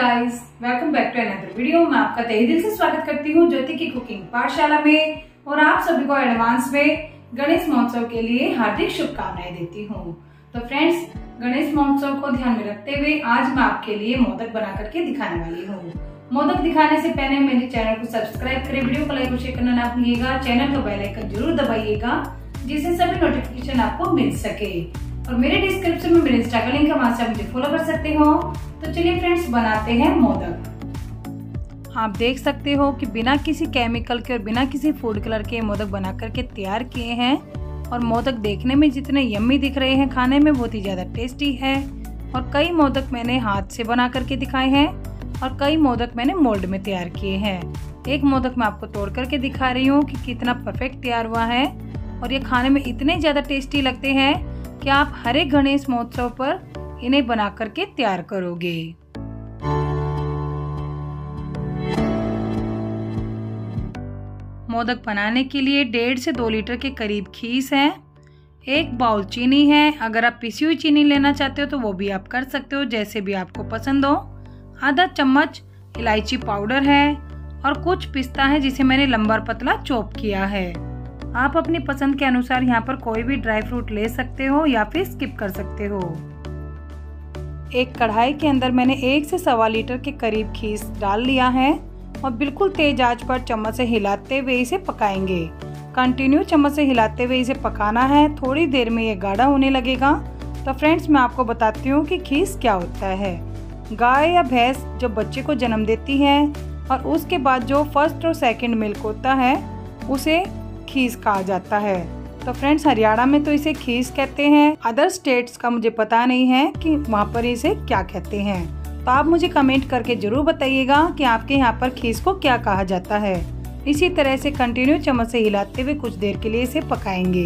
Guys, welcome back to another video. मैं आपका तहे दिल से स्वागत करती हूँ ज्योति की कुकिंग पाठशाला में और आप सभी को एडवांस में गणेश महोत्सव के लिए हार्दिक शुभकामनाएं देती हूँ। तो फ्रेंड्स, गणेश महोत्सव को ध्यान में रखते हुए आज मैं आपके लिए मोदक बना करके दिखाने वाली हूँ। मोदक दिखाने से पहले मेरे चैनल को सब्सक्राइब करें, वीडियो को लाइक और शेयर करना ना भूलिएगा, चैनल को बेल आइकन जरूर दबाइएगा जिससे सभी नोटिफिकेशन आपको मिल सके। और मेरे डिस्क्रिप्शन में मेरे इंस्टा का लिंक है, वहां से आप मुझे फॉलो कर सकते हो। तो चलिए फ्रेंड्स, बनाते हैं मोदक। आप देख सकते हो कि बिना किसी केमिकल के और बिना किसी फूड कलर के मोदक बना करके तैयार किए हैं। और मोदक देखने में जितने यम्मी दिख रहे हैं, खाने में बहुत ही ज़्यादा टेस्टी है। और कई मोदक मैंने हाथ से बना करके दिखाए हैं और कई मोदक मैंने मोल्ड में तैयार किए हैं। एक मोदक मैं आपको तोड़ करके दिखा रही हूँ कि कितना परफेक्ट तैयार हुआ है। और ये खाने में इतने ज़्यादा टेस्टी लगते हैं कि आप हर एक गणेश महोत्सव पर इन्हें बना करके तैयार करोगे। मोदक बनाने के लिए 1.5 से 2 लीटर के करीब खीस है। 1 बाउल चीनी है। अगर आप पिसी हुई चीनी लेना चाहते हो तो वो भी आप कर सकते हो, जैसे भी आपको पसंद हो। आधा चम्मच इलायची पाउडर है और कुछ पिस्ता है जिसे मैंने लंबा और पतला चॉप किया है। आप अपनी पसंद के अनुसार यहाँ पर कोई भी ड्राई फ्रूट ले सकते हो या फिर स्किप कर सकते हो। एक कढ़ाई के अंदर मैंने 1 से 1.25 लीटर के करीब खीस डाल लिया है और बिल्कुल तेज आंच पर चम्मच से हिलाते हुए इसे पकाएंगे। कंटिन्यू चम्मच से हिलाते हुए इसे पकाना है। थोड़ी देर में ये गाढ़ा होने लगेगा। तो फ्रेंड्स, मैं आपको बताती हूँ कि खीस क्या होता है। गाय या भैंस जो बच्चे को जन्म देती है और उसके बाद जो फर्स्ट और सेकंड मिल्क होता है उसे खीस कहा जाता है। तो फ्रेंड्स, हरियाणा में तो इसे खीस कहते हैं। अदर स्टेट्स का मुझे पता नहीं है कि वहाँ पर इसे क्या कहते हैं। तो आप मुझे कमेंट करके जरूर बताइएगा कि आपके यहाँ पर खीस को क्या कहा जाता है। इसी तरह से कंटिन्यू चम्मच से हिलाते हुए कुछ देर के लिए इसे पकाएंगे।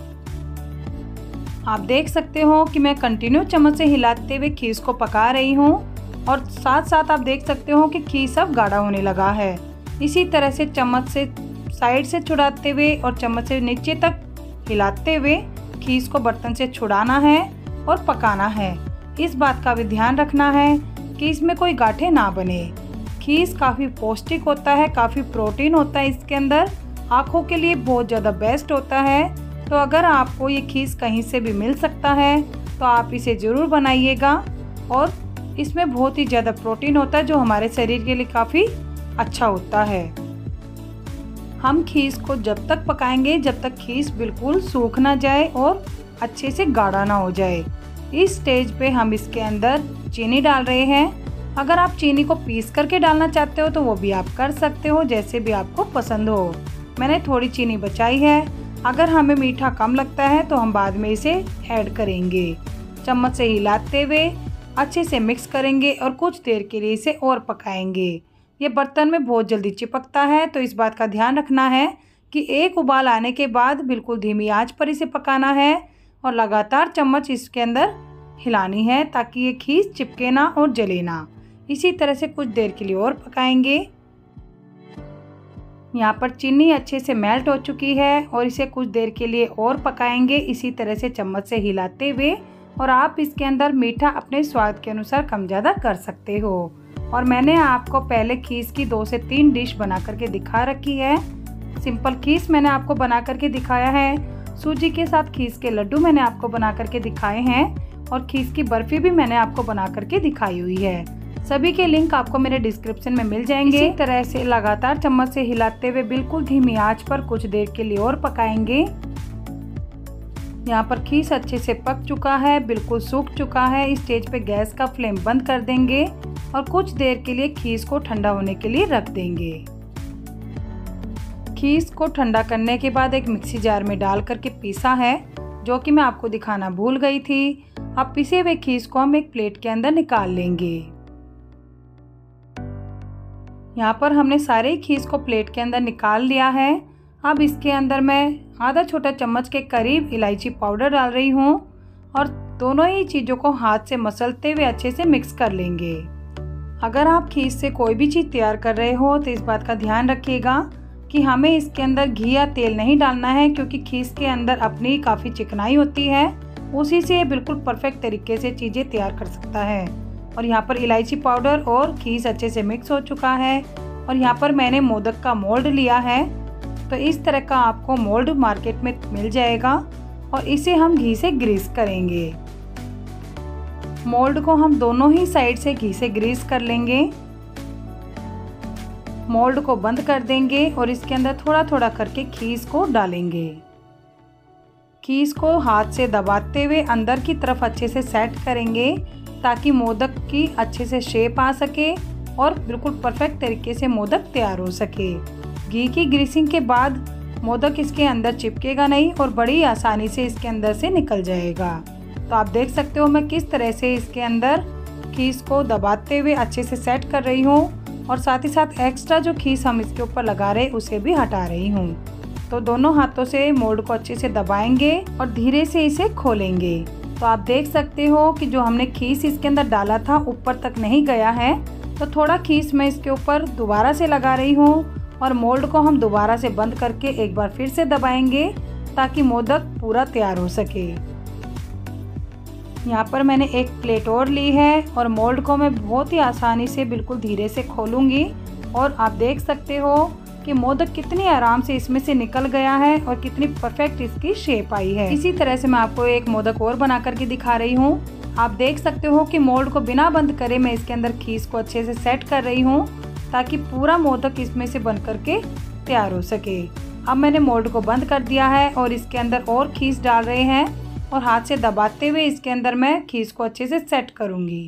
आप देख सकते हो कि मैं कंटिन्यू चम्मच से हिलाते हुए खीस को पका रही हूँ और साथ साथ आप देख सकते हो कि खीस अब गाढ़ा होने लगा है। इसी तरह से चम्मच से साइड से छुड़ाते हुए और चम्मच से नीचे तक हिलाते हुए खीस को बर्तन से छुड़ाना है और पकाना है। इस बात का भी ध्यान रखना है कि इसमें कोई गांठें ना बने। खीस काफ़ी पौष्टिक होता है, काफ़ी प्रोटीन होता है इसके अंदर, आँखों के लिए बहुत ज़्यादा बेस्ट होता है। तो अगर आपको ये खीस कहीं से भी मिल सकता है तो आप इसे ज़रूर बनाइएगा। और इसमें बहुत ही ज़्यादा प्रोटीन होता है जो हमारे शरीर के लिए काफ़ी अच्छा होता है। हम खीस को जब तक पकाएंगे जब तक खीस बिल्कुल सूख ना जाए और अच्छे से गाढ़ा ना हो जाए। इस स्टेज पे हम इसके अंदर चीनी डाल रहे हैं। अगर आप चीनी को पीस करके डालना चाहते हो तो वो भी आप कर सकते हो, जैसे भी आपको पसंद हो। मैंने थोड़ी चीनी बचाई है। अगर हमें मीठा कम लगता है तो हम बाद में इसे ऐड करेंगे। चम्मच से हिलाते हुए अच्छे से मिक्स करेंगे और कुछ देर के लिए इसे और पकाएंगे। ये बर्तन में बहुत जल्दी चिपकता है, तो इस बात का ध्यान रखना है कि एक उबाल आने के बाद बिल्कुल धीमी आंच पर इसे पकाना है और लगातार चम्मच इसके अंदर हिलानी है ताकि ये खीस चिपके ना और जले ना। इसी तरह से कुछ देर के लिए और पकाएंगे। यहाँ पर चीनी अच्छे से मेल्ट हो चुकी है और इसे कुछ देर के लिए और पकाएंगे, इसी तरह से चम्मच से हिलाते हुए। और आप इसके अंदर मीठा अपने स्वाद के अनुसार कम ज़्यादा कर सकते हो। और मैंने आपको पहले खीस की 2 से 3 डिश बना करके दिखा रखी है। सिंपल खीस मैंने आपको बना करके दिखाया है। सूजी के साथ खीस के लड्डू मैंने आपको बना करके दिखाए हैं और खीस की बर्फी भी मैंने आपको बना करके दिखाई हुई है। सभी के लिंक आपको मेरे डिस्क्रिप्शन में मिल जाएंगे। इसी तरह से लगातार चम्मच से हिलाते हुए बिल्कुल धीमी आंच पर कुछ देर के लिए और पकाएंगे। यहाँ पर खीस अच्छे से पक चुका है, बिल्कुल सूख चुका है। इस स्टेज पे गैस का फ्लेम बंद कर देंगे और कुछ देर के लिए खीस को ठंडा होने के लिए रख देंगे। खीस को ठंडा करने के बाद एक मिक्सी जार में डाल करके पीसा है, जो कि मैं आपको दिखाना भूल गई थी। अब पिसे हुए खीस को हम एक प्लेट के अंदर निकाल लेंगे। यहाँ पर हमने सारे खीस को प्लेट के अंदर निकाल लिया है। अब इसके अंदर मैं आधा छोटा चम्मच के करीब इलायची पाउडर डाल रही हूँ और दोनों ही चीज़ों को हाथ से मसलते हुए अच्छे से मिक्स कर लेंगे। अगर आप खीस से कोई भी चीज़ तैयार कर रहे हो तो इस बात का ध्यान रखिएगा कि हमें इसके अंदर घी या तेल नहीं डालना है, क्योंकि खीस के अंदर अपनी काफ़ी चिकनाई होती है, उसी से बिल्कुल परफेक्ट तरीके से चीज़ें तैयार कर सकता है। और यहाँ पर इलायची पाउडर और खीस अच्छे से मिक्स हो चुका है। और यहाँ पर मैंने मोदक का मोल्ड लिया है, तो इस तरह का आपको मोल्ड मार्केट में मिल जाएगा और इसे हम घी से ग्रीस करेंगे। मोल्ड को हम दोनों ही साइड से घी से ग्रीस कर लेंगे। मोल्ड को बंद कर देंगे और इसके अंदर थोड़ा थोड़ा करके खीस को डालेंगे। खीस को हाथ से दबाते हुए अंदर की तरफ अच्छे से सेट करेंगे ताकि मोदक की अच्छे से शेप आ सके और बिल्कुल परफेक्ट तरीके से मोदक तैयार हो सके। घी की ग्रीसिंग के बाद मोदक इसके अंदर चिपकेगा नहीं और बड़ी आसानी से इसके अंदर से निकल जाएगा। तो आप देख सकते हो मैं किस तरह से इसके अंदर खीस को दबाते हुए अच्छे से सेट कर रही हूँ और साथ ही साथ एक्स्ट्रा जो खीस हम इसके ऊपर लगा रहे उसे भी हटा रही हूँ। तो दोनों हाथों से मोल्ड को अच्छे से दबाएंगे और धीरे से इसे खोलेंगे। तो आप देख सकते हो कि जो हमने खीस इसके अंदर डाला था ऊपर तक नहीं गया है, तो थोड़ा खीस मैं इसके ऊपर दोबारा से लगा रही हूँ और मोल्ड को हम दोबारा से बंद करके एक बार फिर से दबाएंगे ताकि मोदक पूरा तैयार हो सके। यहाँ पर मैंने एक प्लेट और ली है और मोल्ड को मैं बहुत ही आसानी से बिल्कुल धीरे से खोलूँगी और आप देख सकते हो कि मोदक कितनी आराम से इसमें से निकल गया है और कितनी परफेक्ट इसकी शेप आई है। इसी तरह से मैं आपको एक मोदक और बना करके दिखा रही हूँ। आप देख सकते हो कि मोल्ड को बिना बंद करे मैं इसके अंदर खीस को अच्छे से सेट कर रही हूँ ताकि पूरा मोदक इसमें से बन करके तैयार हो सके। अब मैंने मोल्ड को बंद कर दिया है और इसके अंदर और खीस डाल रहे हैं और हाथ से दबाते हुए इसके अंदर मैं खीस को अच्छे से सेट करूँगी।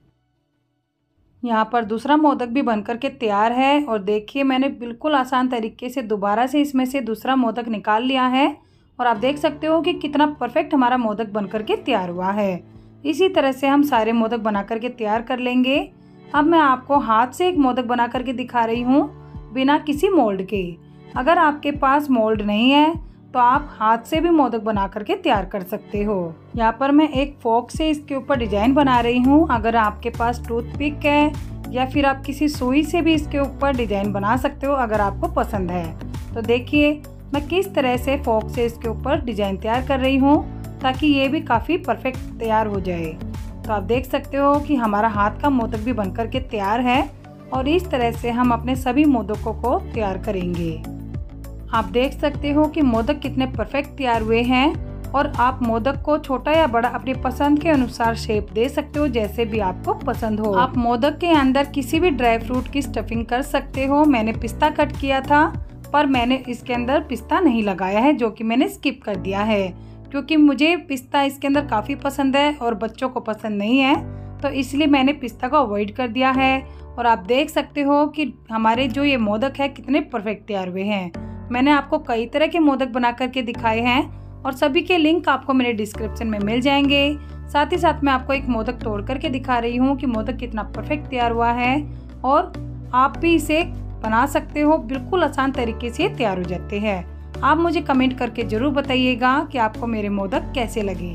यहाँ पर दूसरा मोदक भी बन करके तैयार है और देखिए मैंने बिल्कुल आसान तरीके से दोबारा से इसमें से दूसरा मोदक निकाल लिया है और आप देख सकते हो कि कितना परफेक्ट हमारा मोदक बन करके तैयार हुआ है। इसी तरह से हम सारे मोदक बना करके तैयार कर लेंगे। अब मैं आपको हाथ से एक मोदक बना करके दिखा रही हूँ बिना किसी मोल्ड के। अगर आपके पास मोल्ड नहीं है तो आप हाथ से भी मोदक बना करके तैयार कर सकते हो। यहाँ पर मैं एक फोक से इसके ऊपर डिजाइन बना रही हूँ। अगर आपके पास टूथपिक है या फिर आप किसी सुई से भी इसके ऊपर डिजाइन बना सकते हो अगर आपको पसंद है। तो देखिए मैं किस तरह से फोक से इसके ऊपर डिजाइन तैयार कर रही हूँ ताकि ये भी काफ़ी परफेक्ट तैयार हो जाए। तो आप देख सकते हो कि हमारा हाथ का मोदक भी बन करके तैयार है और इस तरह से हम अपने सभी मोदकों को तैयार करेंगे। आप देख सकते हो कि मोदक कितने परफेक्ट तैयार हुए हैं और आप मोदक को छोटा या बड़ा अपनी पसंद के अनुसार शेप दे सकते हो जैसे भी आपको पसंद हो। आप मोदक के अंदर किसी भी ड्राई फ्रूट की स्टफिंग कर सकते हो। मैंने पिस्ता कट किया था पर मैंने इसके अंदर पिस्ता नहीं लगाया है, जो कि मैंने स्किप कर दिया है क्योंकि मुझे पिस्ता इसके अंदर काफ़ी पसंद है और बच्चों को पसंद नहीं है, तो इसलिए मैंने पिस्ता को अवॉइड कर दिया है। और आप देख सकते हो कि हमारे जो ये मोदक है कितने परफेक्ट तैयार हुए हैं। मैंने आपको कई तरह के मोदक बना करके दिखाए हैं और सभी के लिंक आपको मेरे डिस्क्रिप्शन में मिल जाएंगे। साथ ही साथ मैं आपको एक मोदक तोड़ करके दिखा रही हूँ कि मोदक कितना परफेक्ट तैयार हुआ है और आप भी इसे बना सकते हो। बिल्कुल आसान तरीके से तैयार हो जाते हैं। आप मुझे कमेंट करके ज़रूर बताइएगा कि आपको मेरे मोदक कैसे लगे।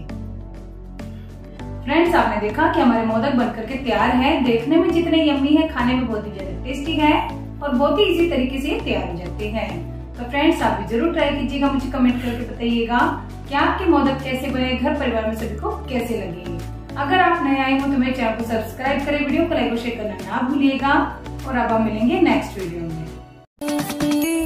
फ्रेंड्स, आपने देखा कि हमारे मोदक बन करके तैयार है। देखने में जितने यम्मी है, खाने में बहुत ही ज्यादा टेस्टी है और बहुत ही इजी तरीके से तैयार हो जाते हैं। तो फ्रेंड्स, आप भी जरूर ट्राई कीजिएगा। मुझे कमेंट करके बताइएगा कि आपके मोदक कैसे बने, घर परिवार में सभी को कैसे लगे। अगर आप नए आए हो तो मेरे चैनल को सब्सक्राइब करें, वीडियो को लाइक और शेयर करना ना भूलिएगा। और अब हम मिलेंगे नेक्स्ट वीडियो में।